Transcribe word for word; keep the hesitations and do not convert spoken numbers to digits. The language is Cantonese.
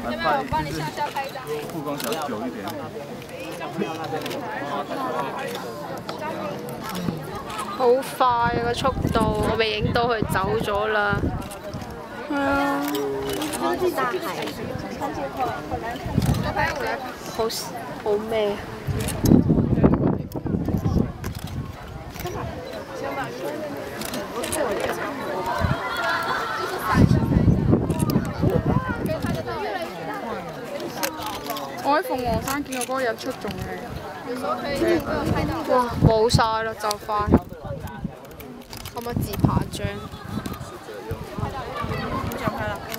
要不要我帮你向下拍一张？ 曝光小久一点。 好快啊個速度，我未影到佢走咗啦。係啊。 大海， 好好咩？ 我喺鳳凰山見過嗰個日出仲靚。 哇！冇晒啦，就快。可唔可以自拍張？ 唔想拍啦。